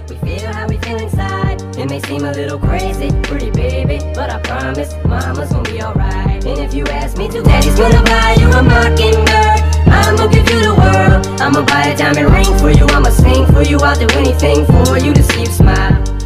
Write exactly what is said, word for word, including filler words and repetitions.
We feel how we feel inside. It may seem a little crazy, pretty baby, but I promise mama's gonna be alright. And if you ask me to, daddy's gonna buy you a mockingbird. I'ma give you the world. I'ma buy a diamond ring for you. I'ma sing for you. I'll do anything for you to see you smile.